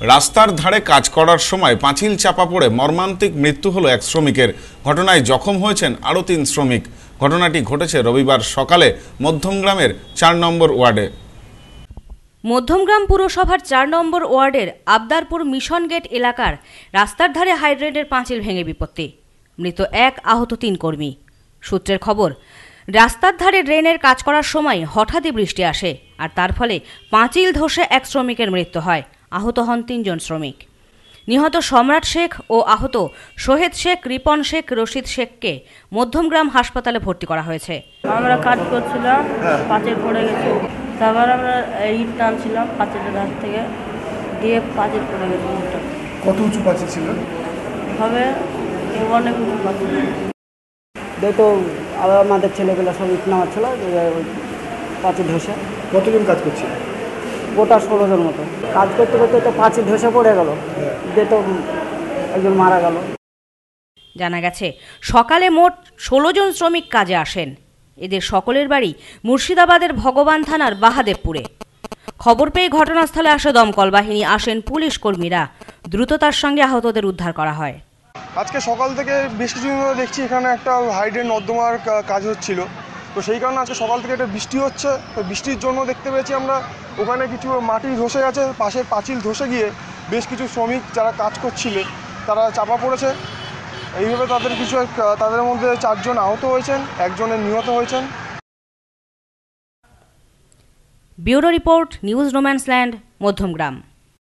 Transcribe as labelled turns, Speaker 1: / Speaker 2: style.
Speaker 1: রাস্তার ধারে কাজ করার সময় পাঁচিল চাপা পড়ে মর্মান্তিক মৃত্যু হলো এক শ্রমিকের। ঘটনায় জখম হয়েছেন আরও ৩ শ্রমিক। ঘটনাটি ঘটেছে রবিবার সকালে মধ্যমগ্রামের ৪ নম্বর ওয়ার্ডে।
Speaker 2: মধ্যমগ্রাম পুরসভার ৪ নম্বর ওয়ার্ডের আবদারপুর মিশন গেট এলাকার রাস্তার ধারে হাইড্রেন্টের পাঁচিল ভেঙে বিপত্তি। মৃত ১, আহত ৩ কর্মী। সূত্রের খবর, রাস্তার ধারে ড্রেনের কাজ করার সময় হঠাৎই বৃষ্টি আসে আর তার ফলে পাঁচিল ধসে ১ শ্রমিকের মৃত্যু হয়। আহত হন ৩ জন শ্রমিক। নিহত সম্রাট শেখ ও আহত সোহেদ শেখ, রিপন শেখ, রশিদ শেখকে মধ্যমগ্রাম হাসপাতালে ভর্তি করা হয়েছে।
Speaker 3: আমরা কাজ করছিলাম, পাঁচিল পড়ে গেছে। তারপর আমরা ইট টানছিলাম পাঁচিলের ধার থেকে, দিয়ে পাঁচিল পড়ে গেছে।
Speaker 4: কত উঁচু পাঁচিল ছিল?
Speaker 3: হবে অনেক উঁচু পাঁচিল।
Speaker 5: তো আমাদের ছেলেগুলো সব ইট নামাচ্ছিল, পাঁচিল ধসে।
Speaker 4: কতজন কাজ করছিল?
Speaker 5: গোটা 16 জন মতো কাজ করতে করতে তো পাঁচিল ধসে পড়ে গেল, দিয়ে তো একজন মারা গেল।
Speaker 2: জানা গেছে সকালে মোট 16 জন শ্রমিক কাজে আসেন। এদের সকলের বাড়ি মুর্শিদাবাদের ভগবান থানার বাহাদেবপুরে। খবর পেয়ে ঘটনাস্থলে আসে দমকল বাহিনী, আসেন পুলিশ কর্মীরা। দ্রুততার সঙ্গে আহতদের উদ্ধার করা হয়।
Speaker 6: আজকে সকাল থেকে বেশ কিছুদিন ধরে দেখছি এখানে একটা হাইড্রেন্ট নর্দমার কাজ হচ্ছিল। তো সেই কারণে আজকে সকাল থেকে একটা বৃষ্টি হচ্ছে। তো বৃষ্টির জন্য দেখতে পেয়েছি আমরা ওখানে কিছু মাটি ধসে গেছে, পাশের পাঁচিল ধসে গিয়ে বেশ কিছু শ্রমিক যারা কাজ করছিল তারা চাপা পড়েছে। এইভাবে তাদের মধ্যে 4 জন আহত হয়েছেন, 1 জনের নিহত হয়েছেন।
Speaker 2: Bureau report, news no man's land, Madhyamgram.